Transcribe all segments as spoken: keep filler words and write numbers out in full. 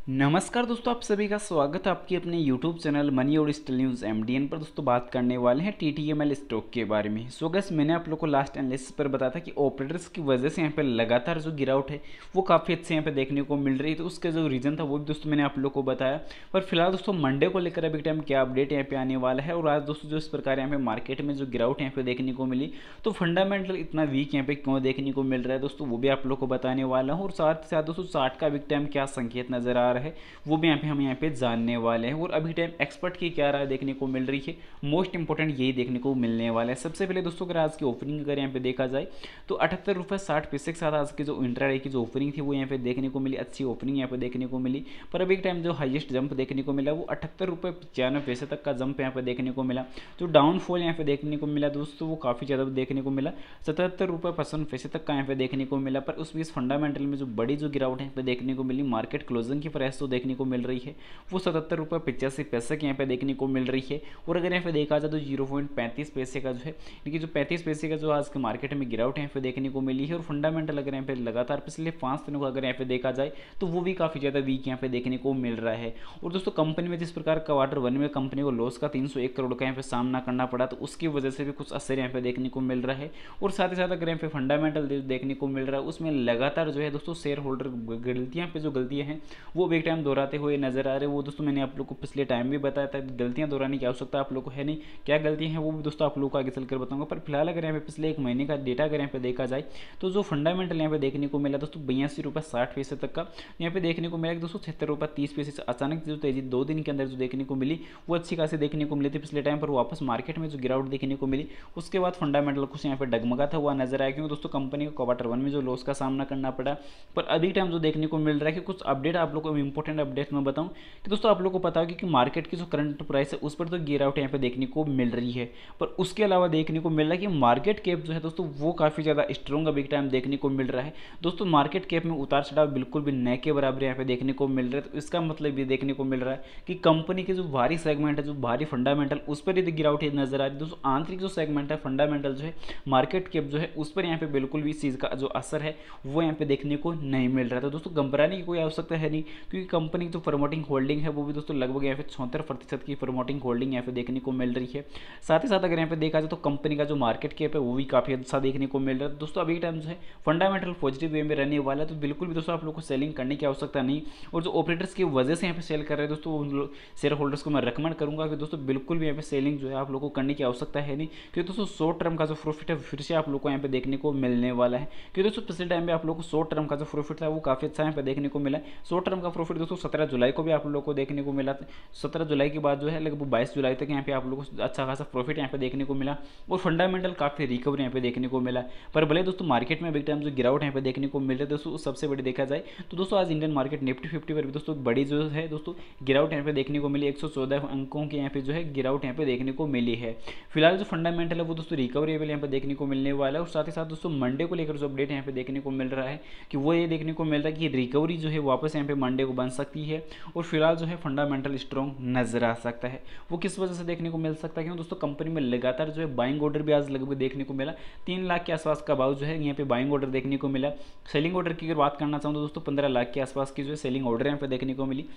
नमस्कार दोस्तों, आप सभी का स्वागत है आपके अपने YouTube चैनल मनी और डिजिटल न्यूज़ एमडीएन पर। दोस्तों बात करने वाले हैं टीटीएमएल स्टॉक के बारे में। सो गैस मैंने आप लोग को लास्ट एनालिसिस पर बताया था कि ऑपरेटर्स की वजह से यहाँ पे लगातार जो गिरावट है वो काफ़ी अच्छे यहाँ पे देखने को मिल रही है। तो उसका जो रीज़न था वो भी दोस्तों मैंने आप लोग को बताया। पर फिलहाल दोस्तों मंडे को लेकर अभी टाइम क्या अपडेट यहाँ पे आने वाला है और आज दोस्तों जो इस प्रकार यहाँ पे मार्केट में जो गिरावट यहाँ पे देखने को मिली, तो फंडामेंटल इतना वीक यहाँ पे क्यों देखने को मिल रहा है दोस्तों, वो भी आप लोग को बताने वाला हूँ। और साथ ही साथ दोस्तों चार्ट का अभी टाइम क्या संकेत नजर आ रहा है वो भी यहाँ पे हम यहाँ पे जानने वाले हैं। और अभी टाइम एक्सपर्ट की क्या राय देखने को मिल रही है, मोस्ट इंपोर्टेंट यही देखने को मिलने वाला है। सबसे पहले दोस्तों अगर आज की ओपनिंग अगर यहाँ पे देखा जाए तो अठहत्तर रुपये साठ पैसे के साथ आज की जो इंट्राडे की जो ओपनिंग थी वो यहाँ पे देखने को मिली, अच्छी ओपनिंग यहाँ पे देखने को मिली। पर अभी टाइम जो हाईएस्ट जंप देखने को मिला वो अठहत्तर रुपये पचानवे पैसे तक का जंप यहाँ पे देखने को मिला। जो डाउनफॉल यहाँ पे देखने को मिला दोस्तों वो काफ़ी ज़्यादा देखने को मिला, सतहत्तर रुपये पचपन पैसे तक का यहाँ पे देखने को मिला। पर उस बीच फंडामेंटल में जो बड़ी जो गिरावट यहाँ पे देखने को मिली, मार्केट क्लोजिंग की प्राइस तो देखने को मिल रही है वो सतहत्तर रुपये पचासी पैसे की यहाँ पे देखने को मिल रही है। और अगर यहाँ पे देखा जाए तो जीरो पॉइंट पैंतीस पैसे का जो है, देखिए जो पैंतीस पैसे का जो आज के मार्केट में गिरावट यहाँ पे देखने को मिली है। और फंडामेंटल अगर यहाँ पे लगातार पिछले पाँच दिनों का अगर यहाँ पे देखा जाए तो वो भी काफ़ी ज़्यादा वीक यहाँ पे देखने को मिल रहा है। और दोस्तों कंपनी में जिस प्रकार क्वार्टर वन में कंपनी को लॉस का तीन सौ एक करोड़ का यहाँ पे सामना करना पड़ा, तो उसकी वजह से भी कुछ असर यहाँ पे देखने को मिल रहा है। और साथ ही साथ अगर यहाँ पे फंडामेंटल देखने को मिल रहा है उसमें लगातार जो है दोस्तों शेयर होल्डर गलतियाँ पे जो गलतियाँ हैं वो भी एक टाइम दोहराते हुए नजर आ रहे हैं। वो दोस्तों मैंने आप लोग को पिछले टाइम भी बताया था, गलतियां दोहराने की आवश्यकता आप लोग को है नहीं। क्या गलतियां हैं वो भी दोस्तों आप लोगों को आगे चलकर बताऊंगा। पर फिलहाल अगर यहाँ पे पिछले एक महीने का डेटा अगर यहाँ पे देखा जाए तो जो फंडामेंटल यहाँ पे देखने को मिला दोस्तों बयासी रुपये साठ पैसे तक का यहाँ पे देखने को मिला। दोस्तों छिहत्तर रुपये तीस पैसे से अचानक जो तेजी दो दिन के अंदर जो देखने को मिली वो अच्छी खासी देखने को मिली थी पिछले टाइम पर। वापस मार्केट में जो गिरावट देखने को मिली उसके बाद फंडामेंटल कुछ यहाँ पे डगमगाता हुआ नजर आया, क्योंकि दोस्तों कंपनी को क्वार्टर वन में जो लॉस का सामना करना पड़ा। पर अभी टाइम जो देखने को मिल रहा है कि कुछ अपडेट आप लोग को इंपॉर्टेंट अपडेट मैं बताऊं कि दोस्तों आप लोग को पता होगा कि मार्केट की जो करंट प्राइस है उस पर तो गिरावट यहाँ पे देखने को मिल रही है। पर उसके अलावा देखने को मिल रहा है कि मार्केट कैप जो है दोस्तों वो काफ़ी ज़्यादा स्ट्रॉन्ग अभी टाइम देखने को मिल रहा है। दोस्तों मार्केट कैप में उतार चढ़ाव बिल्कुल भी न के बराबर यहाँ पे देखने को मिल रहा है। तो इसका मतलब ये देखने को मिल रहा है कि कंपनी के जो भारी सेगमेंट है, जो भारी फंडामेंटल, उस पर ही गिरावट नजर आ रही है। दोस्तों आंतरिक जो सेगमेंट है, फंडामेंटल जो है, मार्केट कैप जो है, उस पर यहाँ पे बिल्कुल भी इस चीज़ का जो असर है वो यहाँ पे देखने को नहीं मिल रहा था। दोस्तों घबराने की कोई आवश्यकता है नहीं, क्योंकि कंपनी की जो प्रमोटिंग होल्डिंग है वो भी दोस्तों लगभग यहाँ पे चौहत्तर प्रतिशत की प्रमोटिंग होल्डिंग यहाँ पे देखने को मिल रही है। साथ ही साथ अगर यहाँ पे देखा जाए तो कंपनी का जो मार्केट कैप है वो भी काफ़ी अच्छा देखने को मिल रहा है। दोस्तों अभी टाइम जो है फंडामेंटल पॉजिटिव वे में रहने वाला है, तो बिल्कुल भी दोस्तों आप लोग को सेलिंग करने की आवश्यकता नहीं। और जो ऑपरेटर्स की वजह से यहाँ पे सेल कर रहे हैं दोस्तों उन शेयर होल्डर्स को मैं रिकमेंड करूँगा कि दोस्तों बिल्कुल भी यहाँ पे सेलिंग जो है आप लोग को करने की आवश्यकता है नहीं, क्योंकि दोस्तों शॉर्ट टर्म का जो प्रॉफिट है फिर से आप लोग को यहाँ पे देखने को मिलने वाला है। क्योंकि दोस्तों पिछले टाइम में आप लोग को शॉर्ट टर्म का जो प्रॉफिट था वो काफ़ी अच्छा यहाँ पे देखने को मिला है। शॉर्ट टर्म का प्रॉफिट दोस्तों सत्रह जुलाई को भी आप लोग को देखने को मिला। सत्रह जुलाई के बाद जो है लगभग बाईस जुलाई तक यहाँ पे आप लोगों को अच्छा खासा प्रॉफिट यहाँ पे देखने को मिला और फंडामेंटल काफ़ी रिकवर यहाँ पे देखने को मिला। पर भले दोस्तों मार्केट में बिग टाइम जो गिरावट यहाँ पे देखने को मिल रही है दोस्तों, सबसे बड़ी देखा जाए तो दोस्तों आज इंडियन मार्केट निफ्टी फिफ्टी पर भी दोस्तों बड़ी जो है दोस्तों गिरावट यहाँ पे देखने को मिली। एक सौ चौदह अंकों की यहाँ पे जो है गिरावट यहाँ पे देखने को मिली है। फिलहाल जो फंडामेंटल है वो दोस्तों रिकवरी लेवल यहाँ पे देखने को मिलने वाला है। और साथ ही साथ दोस्तों मंडे को लेकर जो अपडेट यहाँ पे देखने को मिल रहा है कि वो ये देखने को मिल रहा है कि रिकवरी जो है वापस यहाँ पे मंडे को बन सकती है। और फिलहाल जो है फंडामेंटल स्ट्रॉन्ग नजर आ सकता है। वो किस वजह से देखने को मिल सकता है, क्योंकि दोस्तों कंपनी में लगातार जो है बाइंग ऑर्डर भी आज लगभग देखने को मिला। तीन लाख के आसपास का भाव जो है यहाँ पे बाइंग ऑर्डर देखने को मिला। सेलिंग ऑर्डर की अगर बात करना चाहूँ तो दोस्तों पंद्रह लाख के आसपास की जो है सेलिंग ऑर्डर यहाँ पे देखने को मिली।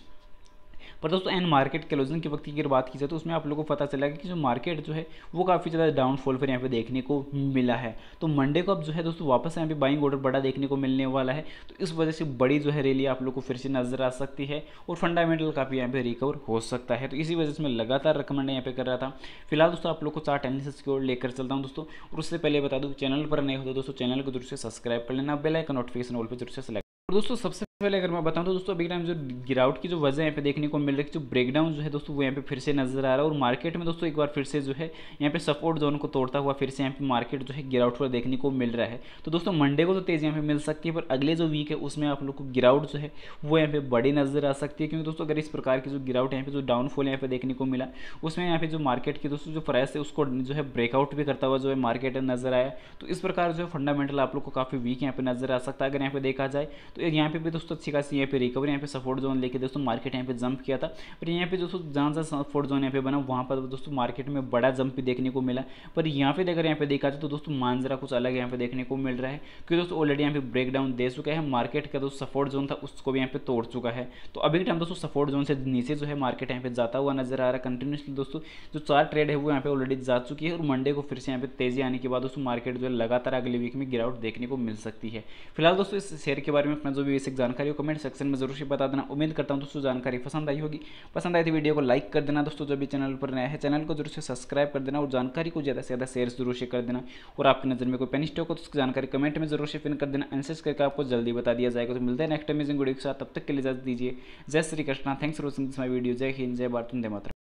पर दोस्तों एन मार्केट क्लोजिंग के वक्त की अगर बात की जाए तो उसमें आप लोगों को पता चला कि जो मार्केट जो है वो काफ़ी ज़्यादा डाउनफॉल पर यहाँ पे देखने को मिला है। तो मंडे को अब जो है दोस्तों वापस यहाँ पे बाइंग ऑर्डर बड़ा देखने को मिलने वाला है। तो इस वजह से बड़ी जो है रैली आप लोग को फिर से नजर आ सकती है और फंडामेंटल काफ़ी यहाँ पे रिकवर हो सकता है। तो इसी वजह से मैं लगातार रिकमेंड यहाँ पे कर रहा था। फिलहाल दोस्तों आप लोग को चार्ट एनालिसिस की ओर लेकर चलता हूँ दोस्तों। और उससे पहले बता दूँ चैनल पर नए होते दोस्तों चैनल को जरूर से सब्सक्राइब कर लेना, बेल आइकन नोटिफिकेशन ऑल पर जरूर से सेलेक्ट। और दोस्तों सबसे पहले अगर मैं बताऊं तो दोस्तों अभी टाइम जो गिरावट की जो वजह यहाँ पे देखने को मिल रही है, जो ब्रेकडाउन जो है दोस्तों वो यहाँ पे फिर से नजर आ रहा है। और मार्केट में दोस्तों एक बार फिर से जो है यहाँ पे सपोर्ट जोन को तोड़ता हुआ फिर से यहाँ पे मार्केट जो है गिरावट पर देखने को मिल रहा है। तो दोस्तों मंडे को तो तेज़ी यहाँ पे मिल सकती है, पर अगले जो वीक है उसमें आप लोग को गिरावट जो है वो यहाँ पे बड़ी नजर आ सकती है। क्योंकि दोस्तों अगर इस प्रकार की जो गिरावट यहाँ पे जो डाउनफॉल यहाँ पे देखने को मिला उसमें यहाँ पे जो मार्केट की दोस्तों जो प्राइस है उसको जो है ब्रेकआउट भी करता हुआ जो है मार्केट नजर आया। तो इस प्रकार जो है फंडामेंटल आप लोग को काफ़ी वीक यहाँ पे नजर आ सकता है। अगर यहाँ पे देखा जाए तो यहाँ पे भी दोस्तों अच्छी खासी यहाँ पे रिकवरी, यहाँ पे सपोर्ट जोन लेके दोस्तों मार्केट यहाँ पे जंप किया था। पर यहाँ पे दोस्तों जहाँ जहाँ सपोर्ट जोन यहाँ पे बना वहाँ पर दोस्तों मार्केट में बड़ा जंप भी देखने को मिला। पर यहाँ पे अगर यहाँ पे देखा जाए तो दोस्तों मांजरा कुछ अलग यहाँ पे देखने को मिल रहा है, क्योंकि दोस्तों ऑलरेडी यहाँ पे ब्रेक डाउन दे चुका है मार्केट का। दोस्तों सपोर्ट जोन था उसको भी यहाँ पे तोड़ चुका है। तो अभी के टाइम दोस्तों सपोर्ट जोन से नीचे जो है मार्केट यहाँ पे जाता हुआ नजर आ रहा है कंटिन्यूसली। दोस्तों जो चार ट्रेड है वो यहाँ पे ऑलरेडी जा चुकी है और मंडे को फिर से यहाँ पे तेजी आने के बाद दोस्तों मार्केट जो है लगातार अगले वीक में गिरावट देखने को मिल सकती है। फिलहाल दोस्तों इस शेयर के बारे में अपना जो भी बेसिक जानकारी हो कमेंट सेक्शन में जरूर से बता देना। उम्मीद करता हूँ दोस्तों जानकारी पसंद आई होगी। पसंद आई तो वीडियो को लाइक कर देना दोस्तों, जो भी चैनल पर नया है चैनल को जरूर से सब्सक्राइब कर देना और जानकारी को ज़्यादा से ज़्यादा शेयर जरूर से कर देना। और आपकी नज़र में कोई पेन स्टॉक हो तो उसकी जानकारी कमेंट में जरूर से पिन कर देना, आंसर्स करके आपको जल्दी बता दिया जाएगा। तो मिलते हैं नेक्स्ट अमेजिंग वीडियो के साथ, तब तक के लिए इजाजत दीजिए। जय Shri Krishna, thanks for watching this my video. जय हिंद, जय भारत, वंदे मातरम।